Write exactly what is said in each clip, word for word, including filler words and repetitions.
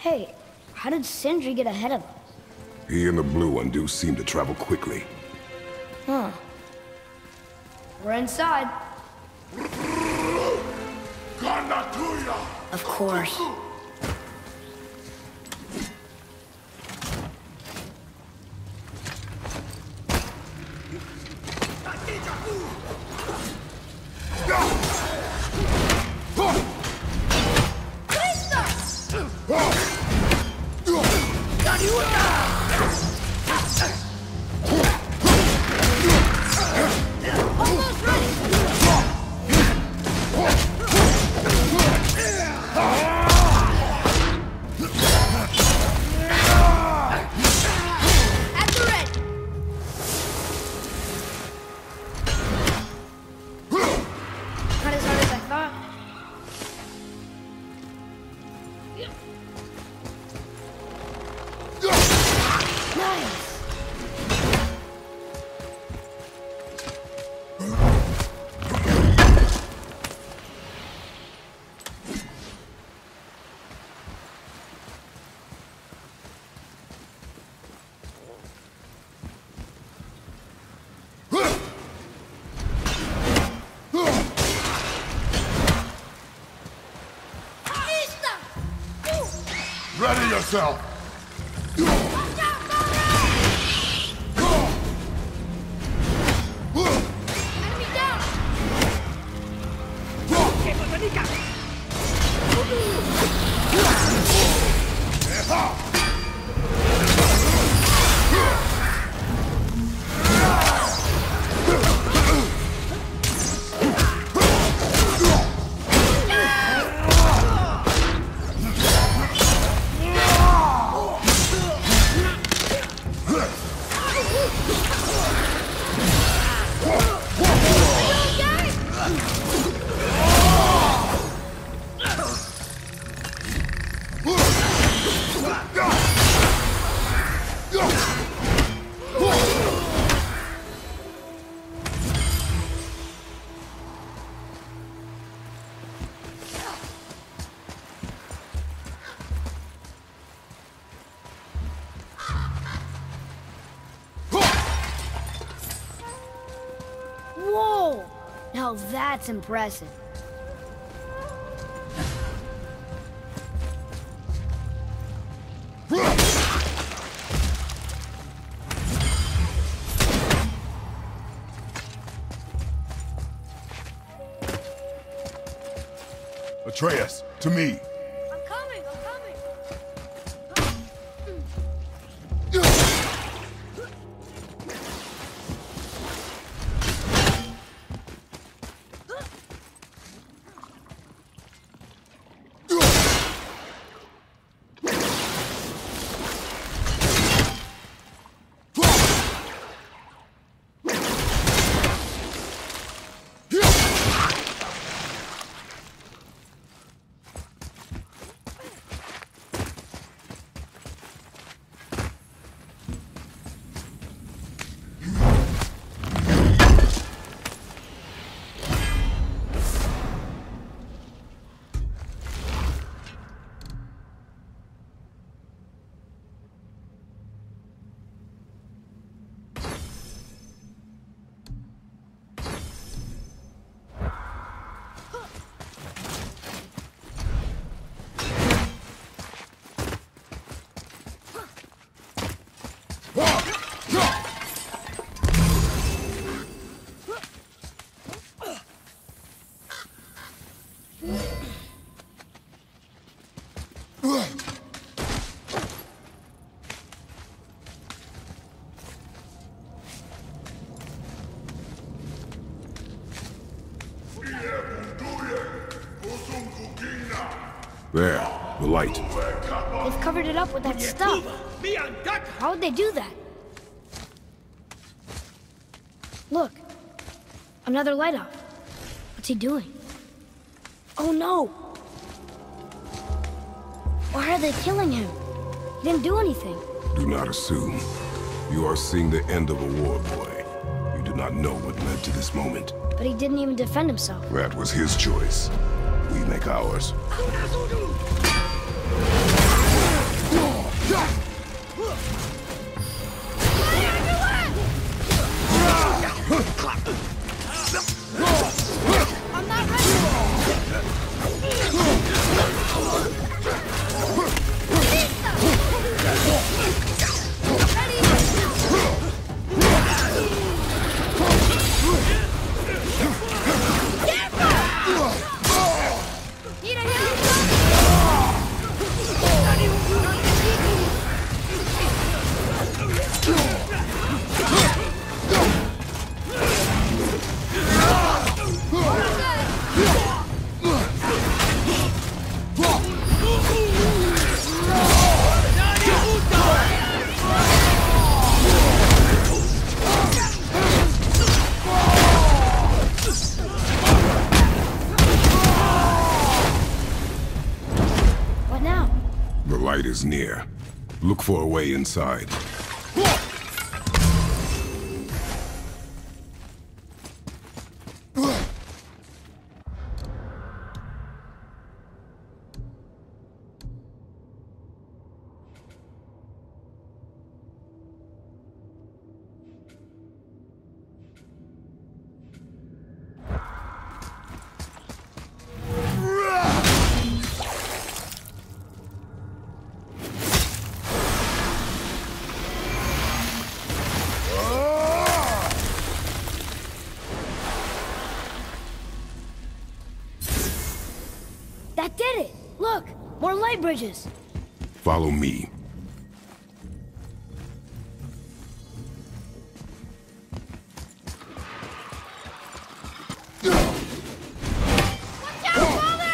Hey, how did Sindri get ahead of us? He and the blue one do seem to travel quickly. Huh. We're inside. Of course. Ready yourself! Enemy down! Whoa! Now that's impressive. Atreus, to me. I'm coming, I'm coming. There, the light. They've covered it up with that stuff. How would they do that? Look. Another light off. What's he doing? Oh no! Why are they killing him? He didn't do anything. Do not assume. You are seeing the end of a war, boy. You do not know what led to this moment. But he didn't even defend himself. That was his choice. We make ours. I'm not ready! Is near. Look for a way inside. That did it! Look! More light bridges! Follow me. Watch out, Father!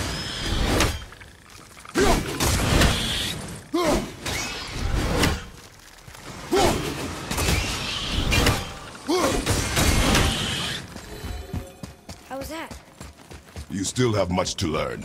How was that? You still have much to learn.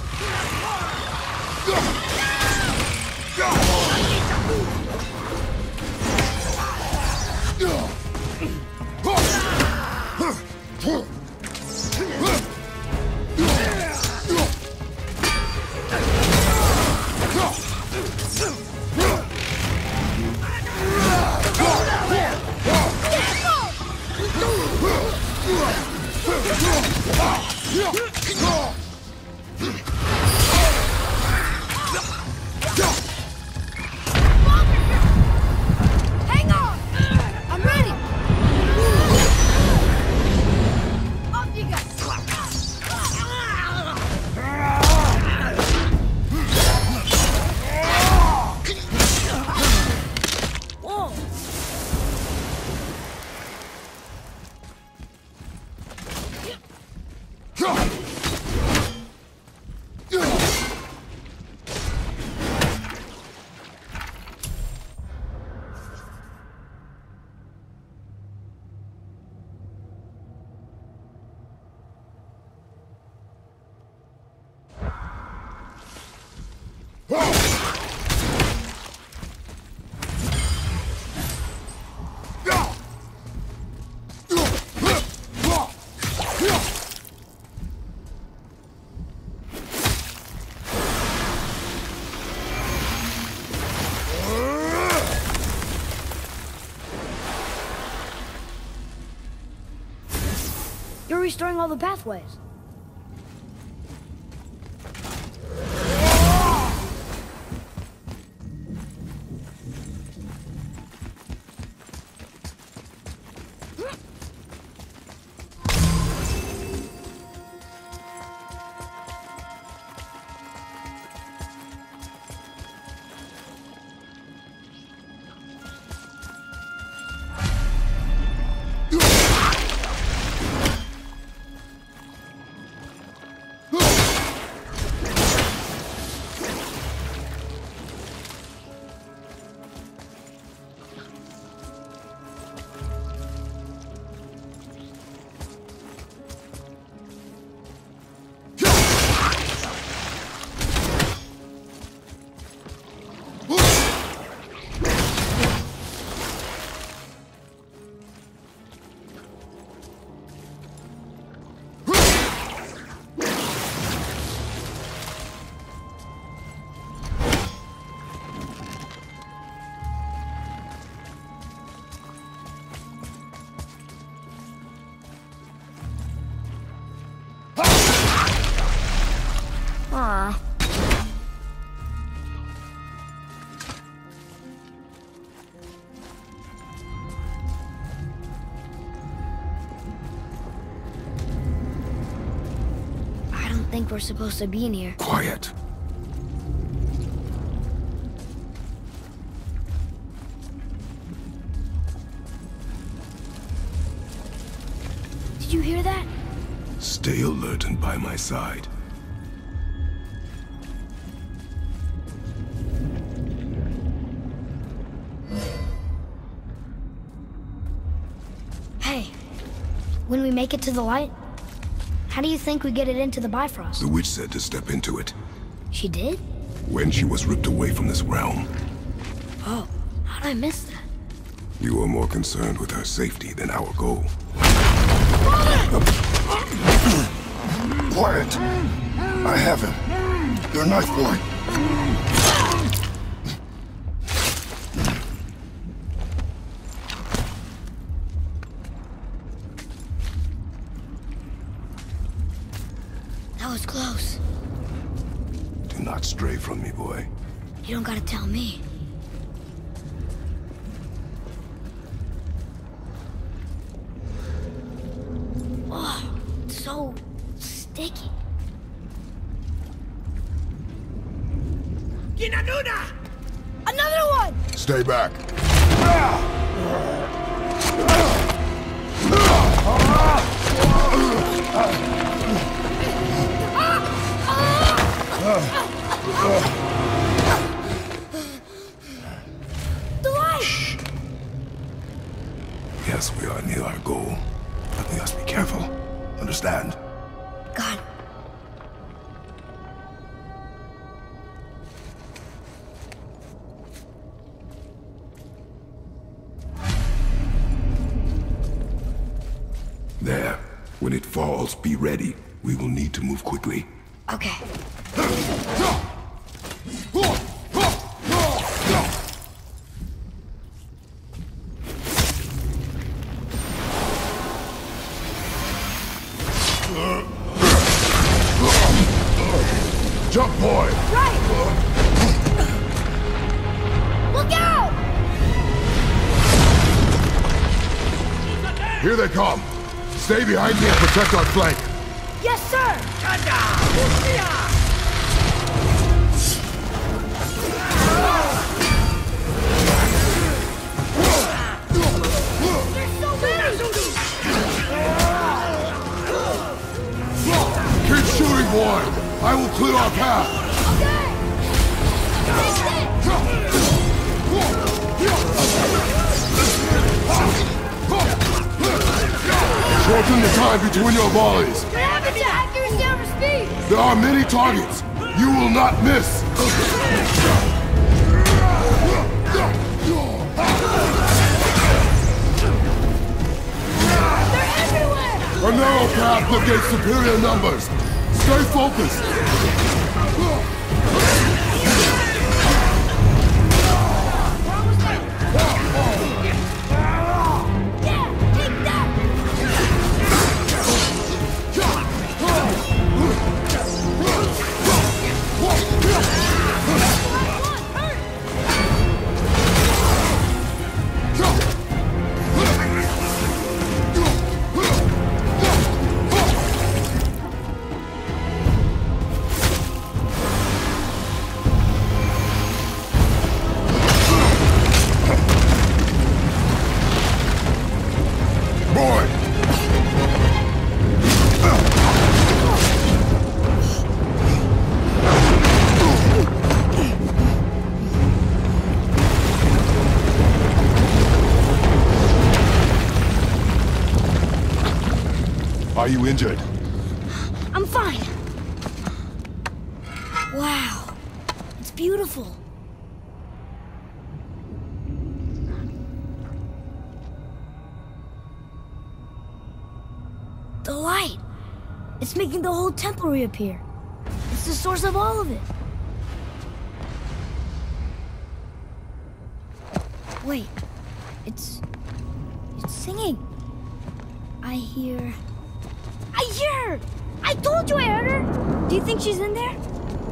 Hang on! I'm ready! Off you go! Whoa! You're restoring all the pathways. Aw. I don't think we're supposed to be in here. Quiet. Did you hear that? Stay alert and by my side. Hey, when we make it to the light, how do you think we get it into the Bifrost? The witch said to step into it. She did? When she was ripped away from this realm. Oh, how'd I miss that? You are more concerned with her safety than our goal. Quiet. I have him. Your knife boy. That was close. Do not stray from me, boy. You don't gotta tell me. Oh, it's so sticky. Another one! Stay back. The light! Yes, we are near our goal, but we must be careful. Understand? God. There. When it falls, be ready. We will need to move quickly. Okay. Jump, boy! Right! Look out! Here they come! Stay behind me and protect our flank! Yes, sir! There's so many! Keep shooting, boy! I will clear our path! Okay! Shorten the time between your volleys! What happened to accuracy over speed? There are many targets! You will not miss! They're everywhere! A narrow path negates superior numbers! Stay focused! Are you injured? I'm fine. Wow. It's beautiful. The light. It's making the whole temple reappear. It's the source of all of it. Wait. It's... It's singing. I hear... I hear her! I told you I heard her! Do you think she's in there?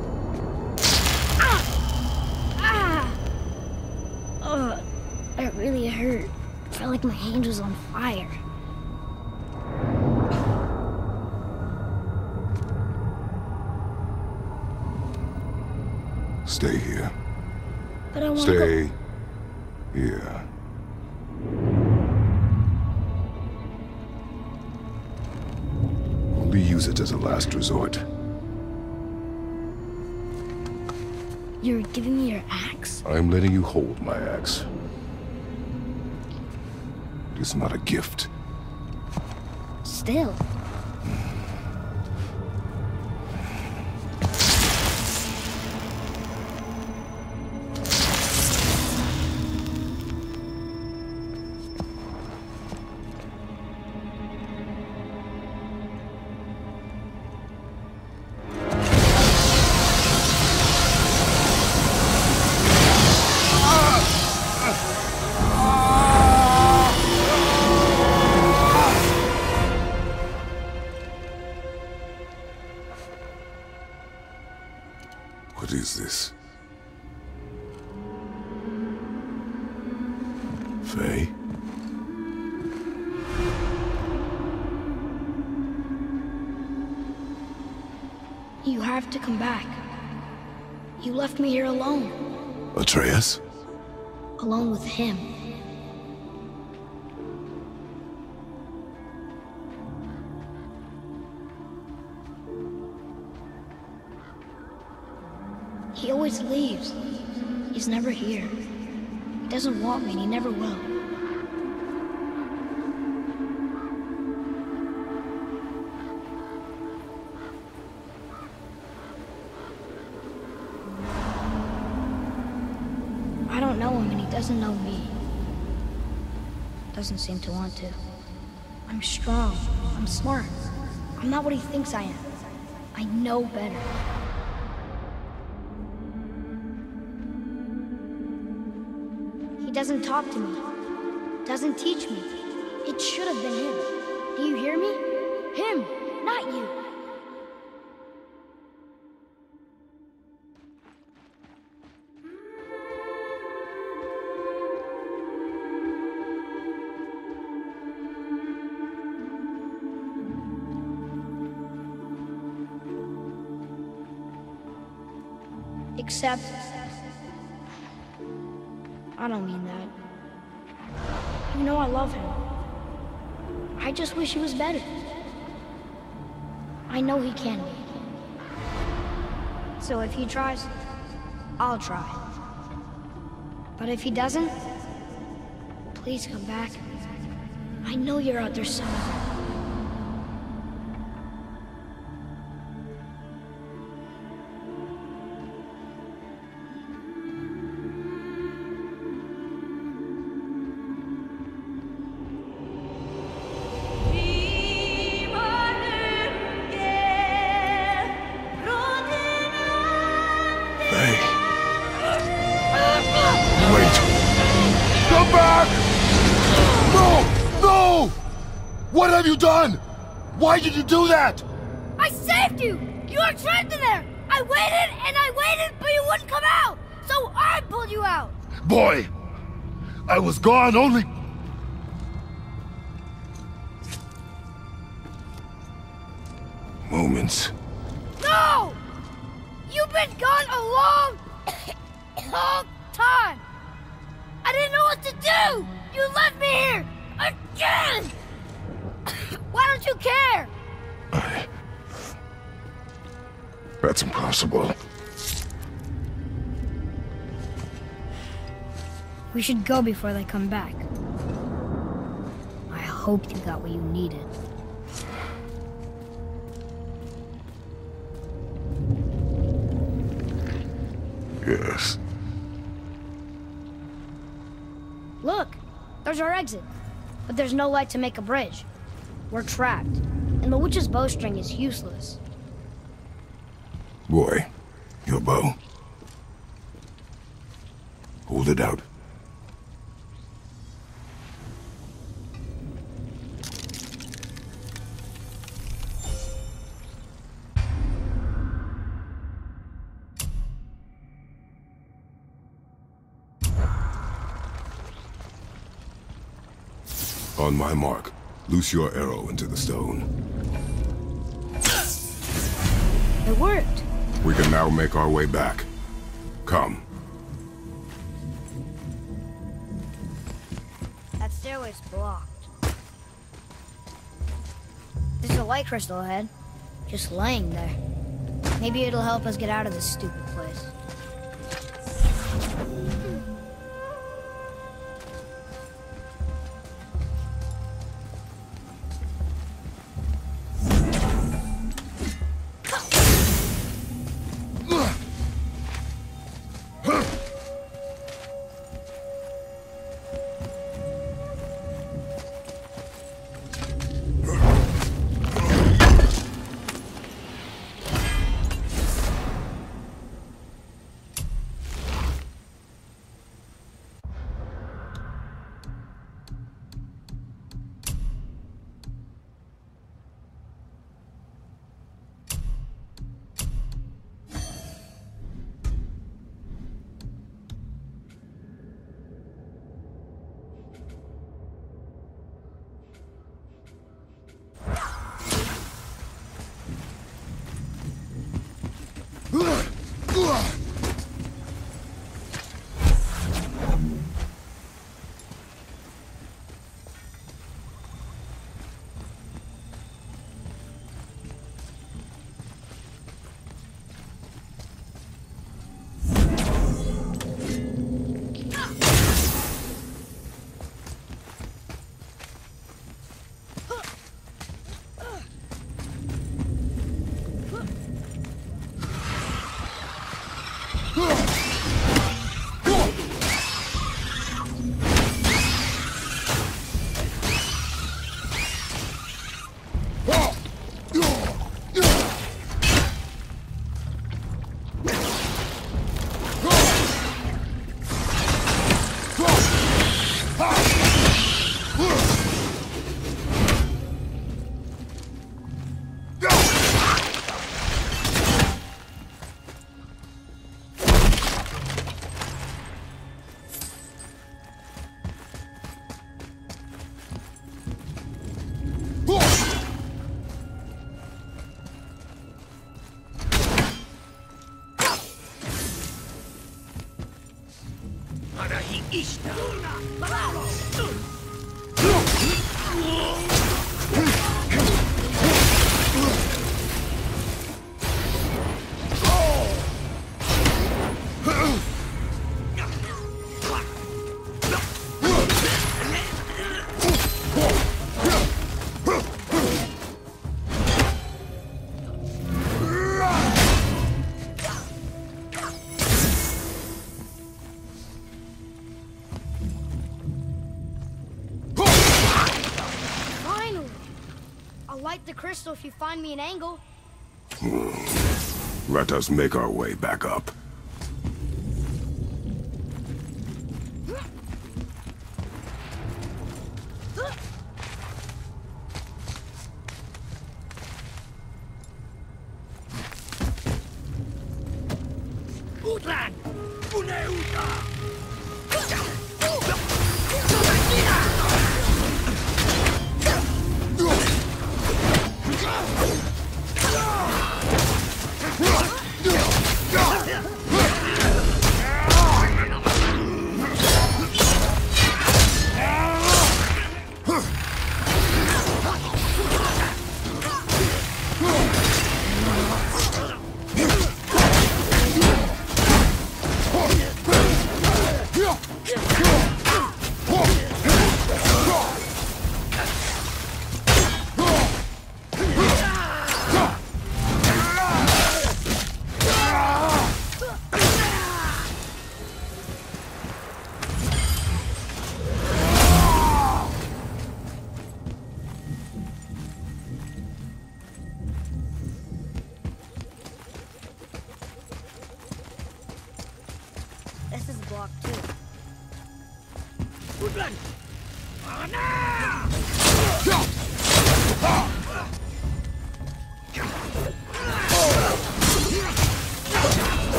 Ugh, it really hurt. I felt like my hand was on fire. Stay here. But I want to Stay go... here. Only use it as a last resort. You're giving me your axe? I'm letting you hold my axe. It is not a gift. Still. What is this? Faye? You have to come back. You left me here alone. Atreus? Alone with him. He always leaves. He's never here. He doesn't want me, and he never will. I don't know him, and he doesn't know me. Doesn't seem to want to. I'm strong. I'm smart. I'm not what he thinks I am. I know better. He doesn't talk to me. Doesn't teach me. It should have been him. Do you hear me? Him, not you. Except... I don't mean that. You know I love him. I just wish he was better. I know he can be. So if he tries, I'll try. But if he doesn't, please come back. I know you're out there somewhere. What have you done? Why did you do that? I saved you! You were trapped in there! I waited and I waited, but you wouldn't come out! So I pulled you out! Boy, I was gone only... Moments. No! You've been gone a long, long time! I didn't know what to do! You left me here! Again! Why don't you care? I... That's impossible. We should go before they come back. I hope you got what you needed. Yes. Look, there's our exit. But there's no light to make a bridge. We're trapped, and the witch's bowstring is useless. Boy, your bow. Hold it out. On my mark, loose your arrow into the stone. It worked. We can now make our way back. Come. That stairway's blocked. There's a light crystal ahead, just laying there. Maybe it'll help us get out of this stupid place. The crystal if you find me an angle. Let us make our way back up.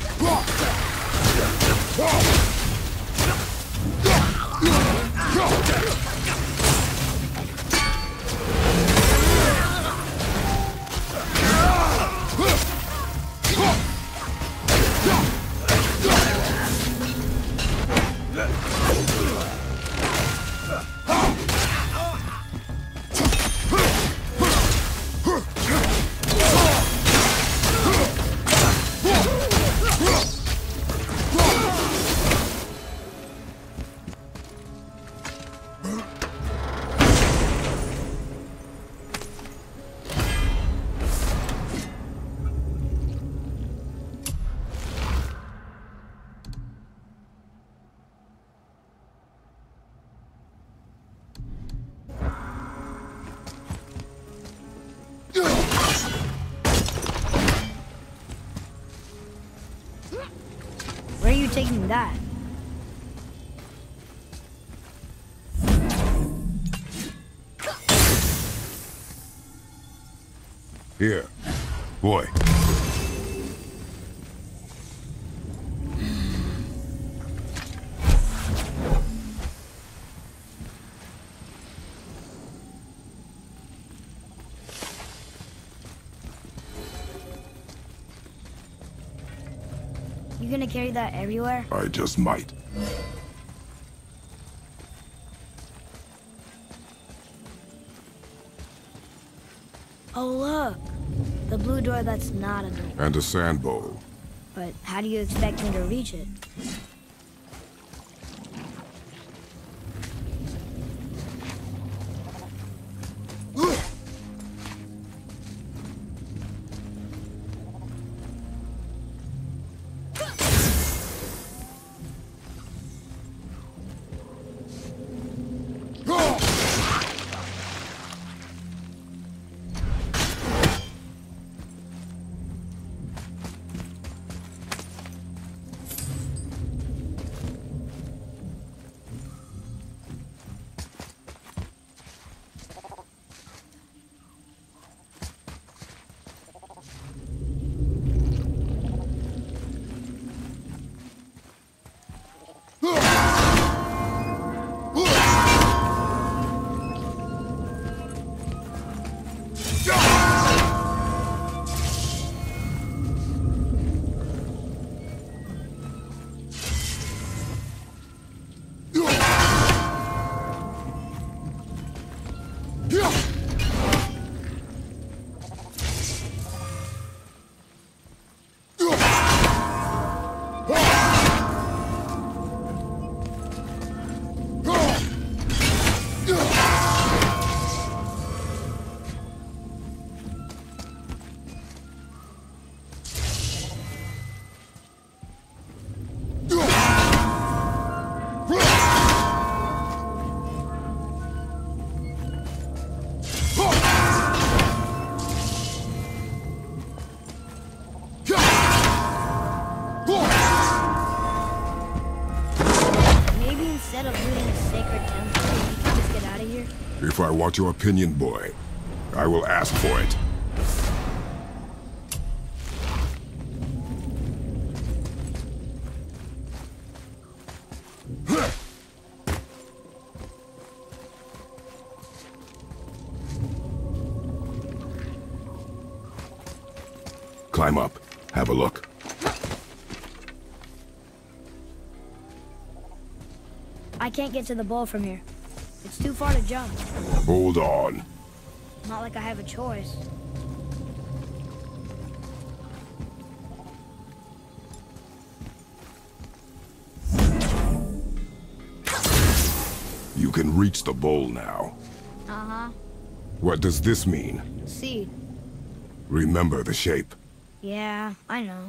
Go! taking that? Here. Boy. You gonna carry that everywhere? I just might. Oh, look. The blue door that's not a door. And a sand bowl. But how do you expect me to reach it? If I want your opinion, boy, I will ask for it. Climb up. Have a look. I can't get to the bowl from here. It's too far to jump. Hold on. Not like I have a choice. You can reach the bowl now. Uh-huh. What does this mean? Seed. Remember the shape. Yeah, I know.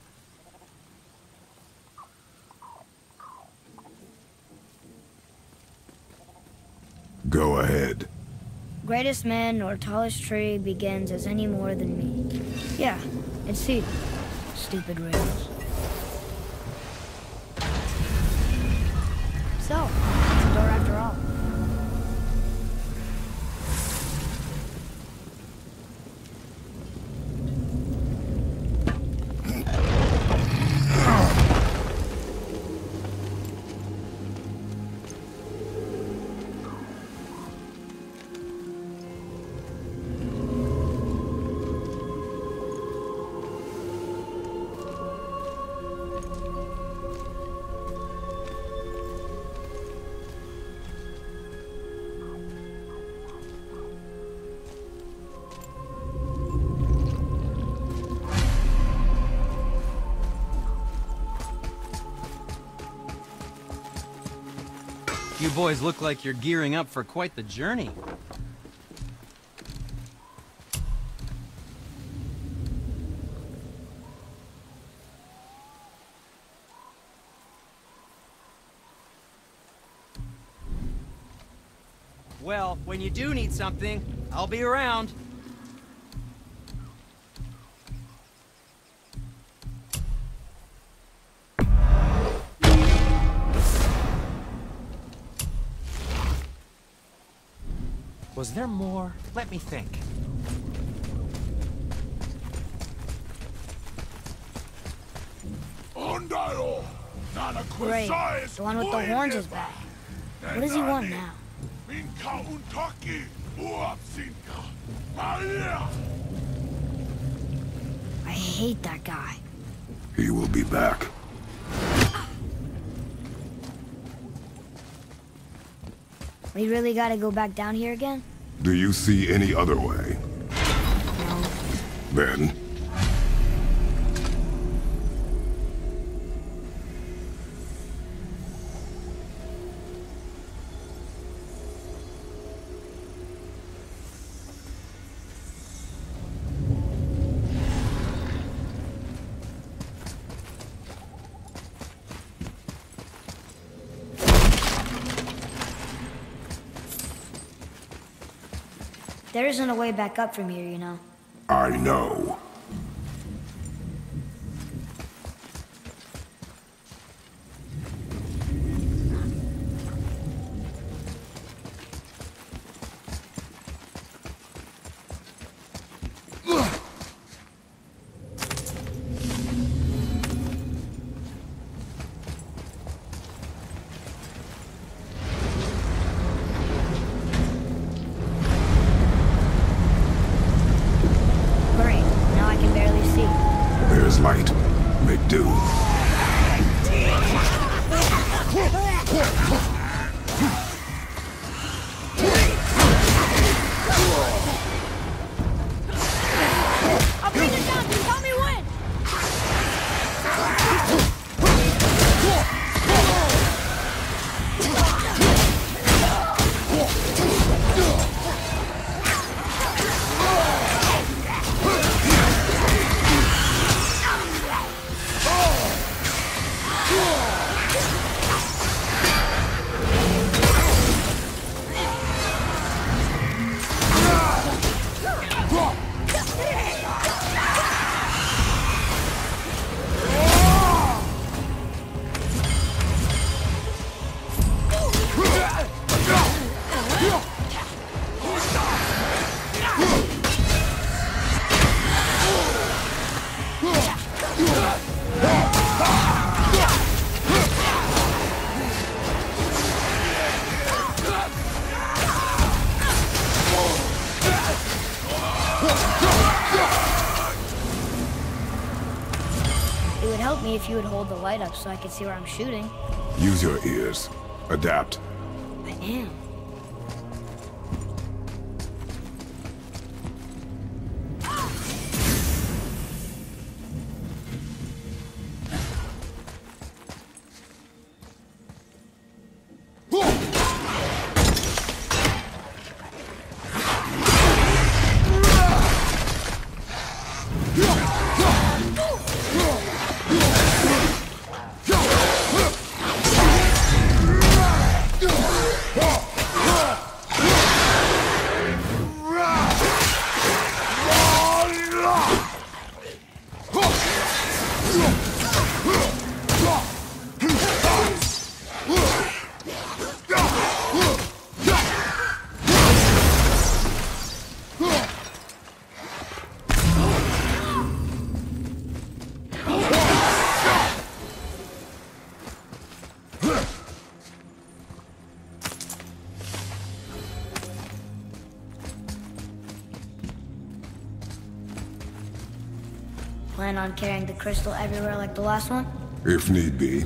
Go ahead. Greatest man or tallest tree begins as any more than me. Yeah, it's seed. Stupid rails. So, it's a door after all. You boys look like you're gearing up for quite the journey. Well, when you do need something, I'll be around. Was there more? Let me think. Great. The one with the horns is back. What does he want now? I hate that guy. He will be back. We really gotta go back down here again? Do you see any other way? No. Then... There isn't a way back up from here, you know. I know. Light. Make do. I'll bring it down. Tell me when. It would help me if you would hold the light up so I could see where I'm shooting. Use your ears. Adapt. I am. Plan on carrying the crystal everywhere like the last one? If need be.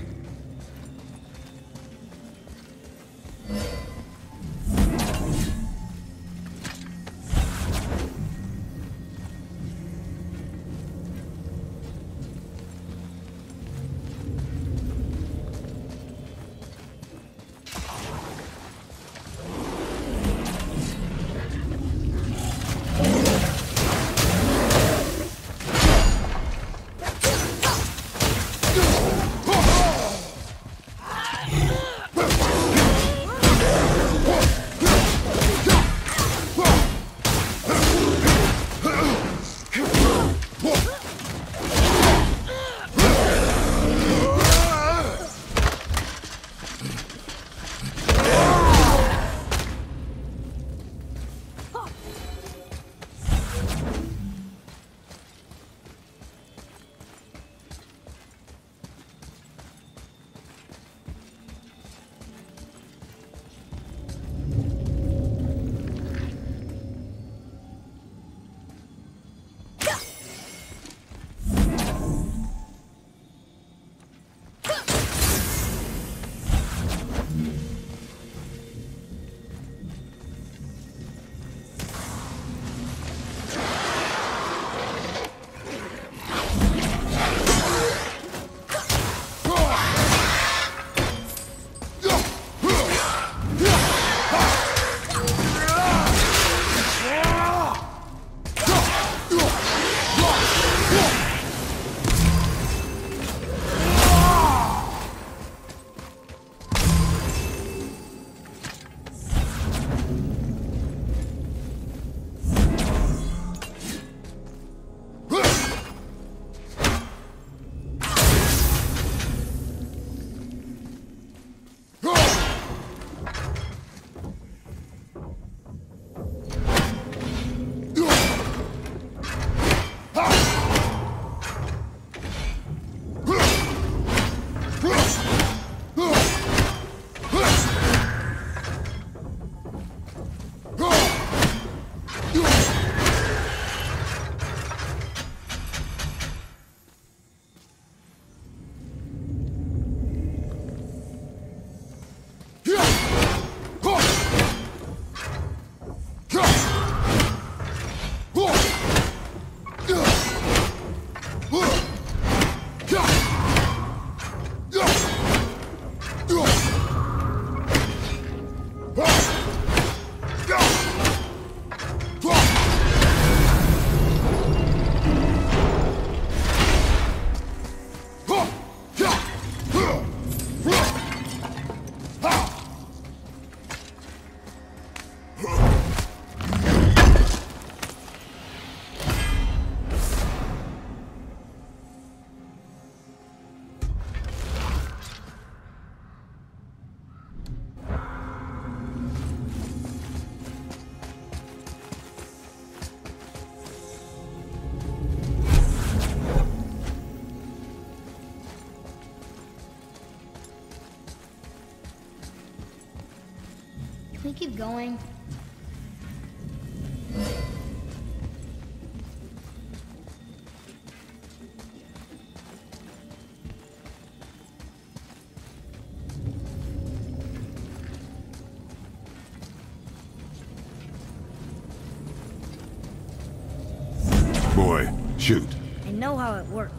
we keep going? Boy, shoot. I know how it works.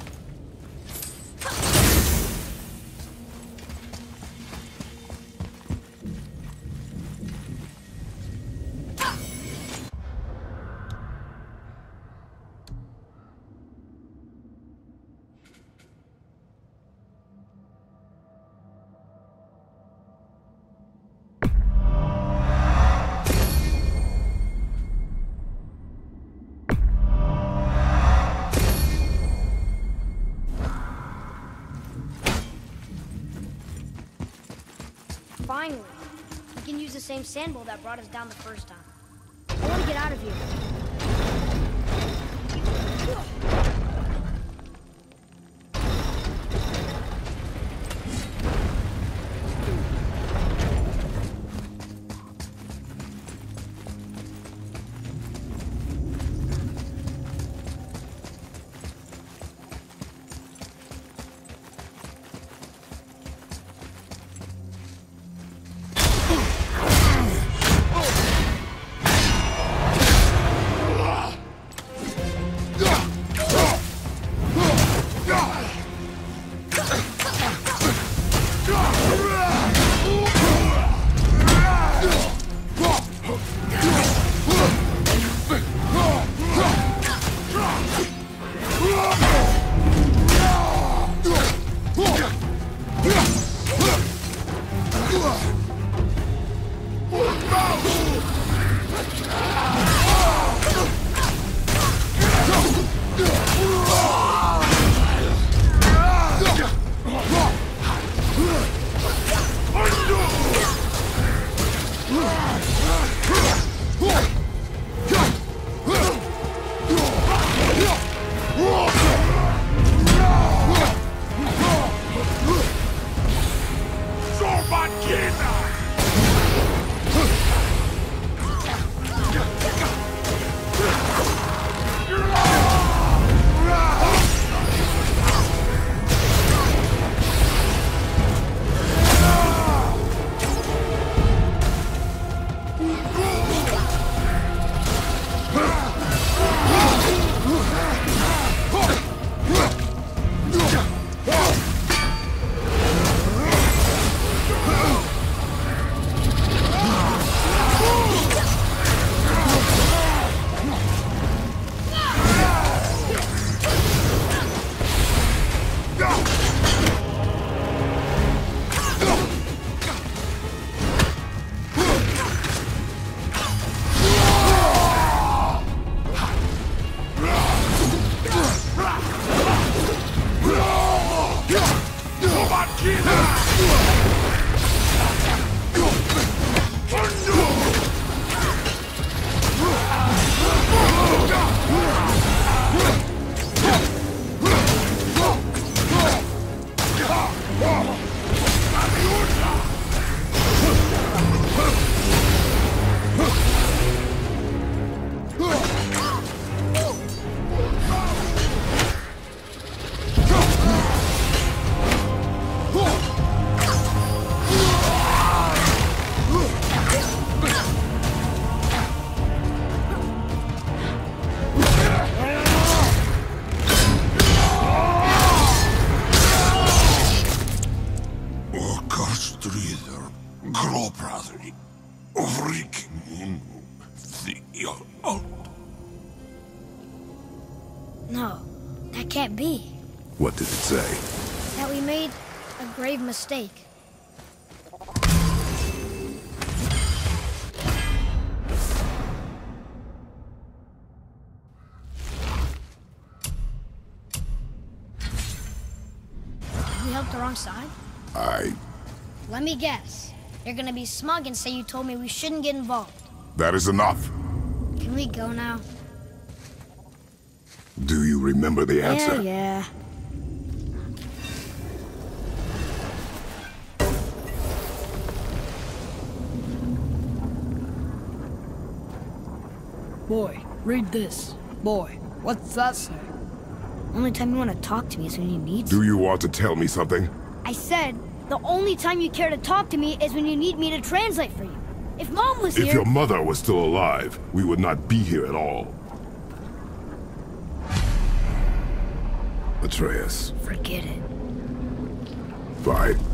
Finally, we can use the same sandbowl that brought us down the first time. I want to get out of here. No, that can't be. What did it say? That we made a grave mistake. Did we help the wrong side? I... Let me guess. You're gonna be smug and say you told me we shouldn't get involved. That is enough. Can we go now? Do you remember the answer? Yeah, yeah. Boy, read this. Boy, what's that say? Only time you want to talk to me is when you need Do to. you want to tell me something? I said, the only time you care to talk to me is when you need me to translate for you. If Mom was If here... your mother was still alive, we would not be here at all. Atreus. Forget it. Fine.